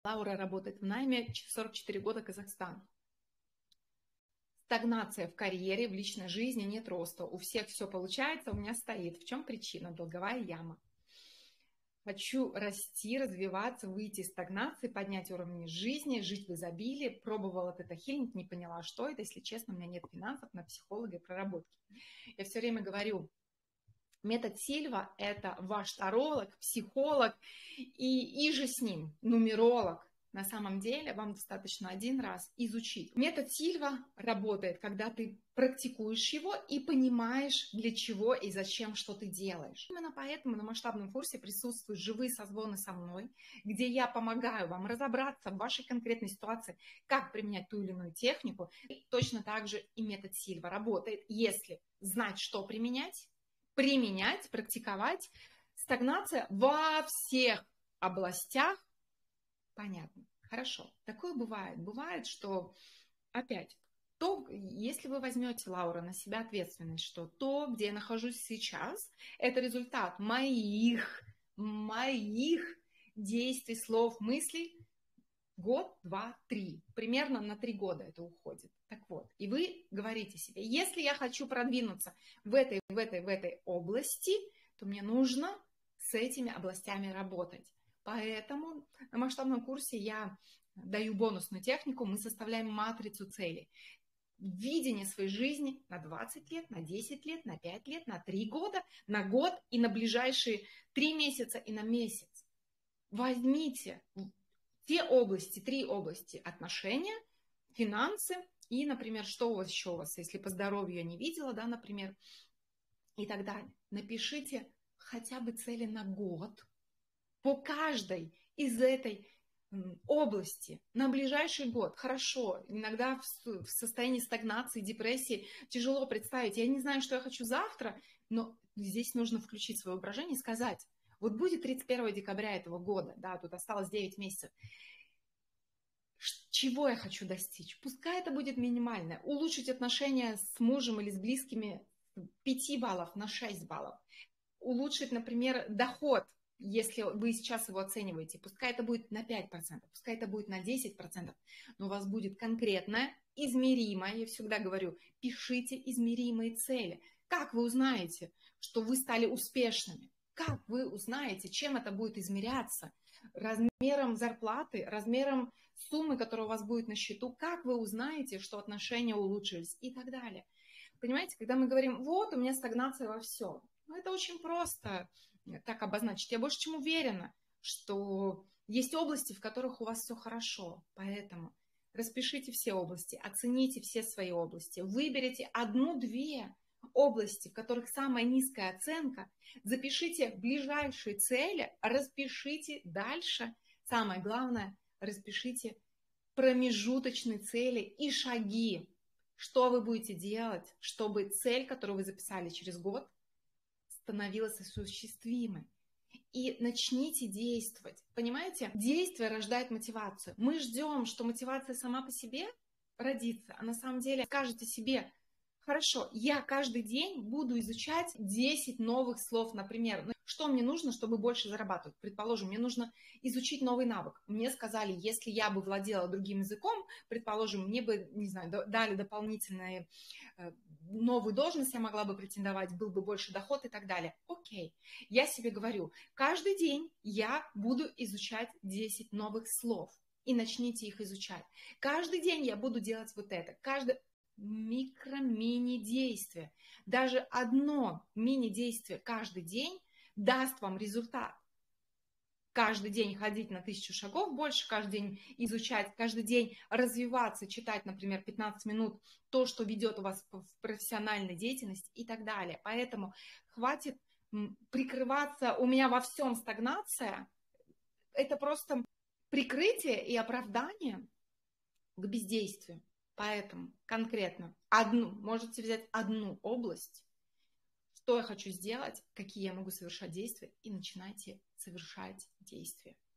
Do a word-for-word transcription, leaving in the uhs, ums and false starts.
Лаура работает в найме, сорок четыре года, Казахстан. Стагнация в карьере, в личной жизни, нет роста. У всех все получается, у меня стоит. В чем причина? Долговая яма. Хочу расти, развиваться, выйти из стагнации, поднять уровень жизни, жить в изобилии. Пробовала тета-хилинг, не поняла, что это. Если честно, у меня нет финансов на психолога и проработки. Я все время говорю, метод Сильва – это ваш таролог, психолог и, и же с ним, нумеролог. На самом деле вам достаточно один раз изучить. Метод Сильва работает, когда ты практикуешь его и понимаешь, для чего и зачем, что ты делаешь. Именно поэтому на масштабном курсе присутствуют живые созвоны со мной, где я помогаю вам разобраться в вашей конкретной ситуации, как применять ту или иную технику. И точно так же и метод Сильва работает, если знать, что применять, применять, практиковать. Стагнация во всех областях. Понятно. Хорошо. Такое бывает. Бывает, что опять, то, если вы возьмете, Лаура, на себя ответственность, что то, где я нахожусь сейчас, это результат моих, моих действий, слов, мыслей. Год, два, три. Примерно на три года это уходит. Так вот, и вы говорите себе, если я хочу продвинуться в этой, в этой, в этой области, то мне нужно с этими областями работать. Поэтому на масштабном курсе я даю бонусную технику, мы составляем матрицу целей. Видение своей жизни на двадцать лет, на десять лет, на пять лет, на три года, на год и на ближайшие три месяца и на месяц. Возьмите те области, три области: отношения, финансы и, например, что у вас еще у вас, если по здоровью я не видела, да, например, и так далее. Напишите хотя бы цели на год по каждой из этой области на ближайший год. Хорошо, иногда в состоянии стагнации, депрессии тяжело представить, я не знаю, что я хочу завтра, но здесь нужно включить свое воображение и сказать, вот будет тридцать первого декабря этого года, да, тут осталось девять месяцев, чего я хочу достичь? Пускай это будет минимальное. Улучшить отношения с мужем или с близкими пять баллов на шесть баллов. Улучшить, например, доход, если вы сейчас его оцениваете. Пускай это будет на пять процентов, пускай это будет на десять процентов, но у вас будет конкретное, измеримое. Я всегда говорю, пишите измеримые цели. Как вы узнаете, что вы стали успешными? Как вы узнаете, чем это будет измеряться? Размером зарплаты, размером суммы, которая у вас будет на счету, как вы узнаете, что отношения улучшились и так далее. Понимаете, когда мы говорим, вот, у меня стагнация во всем, ну, это очень просто так обозначить. Я больше чем уверена, что есть области, в которых у вас все хорошо, поэтому распишите все области, оцените все свои области, выберите одну-две области, в которых самая низкая оценка, запишите ближайшие цели, распишите дальше. Самое главное, распишите промежуточные цели и шаги, что вы будете делать, чтобы цель, которую вы записали через год, становилась осуществимой. И начните действовать. Понимаете? Действие рождает мотивацию. Мы ждем, что мотивация сама по себе родится, а на самом деле скажете себе, хорошо, я каждый день буду изучать десять новых слов, например. Что мне нужно, чтобы больше зарабатывать? Предположим, мне нужно изучить новый навык. Мне сказали, если я бы владела другим языком, предположим, мне бы, не знаю, дали дополнительные новую должность, я могла бы претендовать, был бы больше доход и так далее. Окей, я себе говорю, каждый день я буду изучать десять новых слов. И начните их изучать. Каждый день я буду делать вот это. Каждый микро-мини-действие. Даже одно мини-действие каждый день даст вам результат. Каждый день ходить на тысячу шагов больше, каждый день изучать, каждый день развиваться, читать, например, пятнадцать минут то, что ведет у вас в профессиональной деятельности и так далее. Поэтому хватит прикрываться, у меня во всем стагнация. Это просто прикрытие и оправдание к бездействию. Поэтому конкретно одну, можете взять одну область, что я хочу сделать, какие я могу совершать действия, и начинайте совершать действия.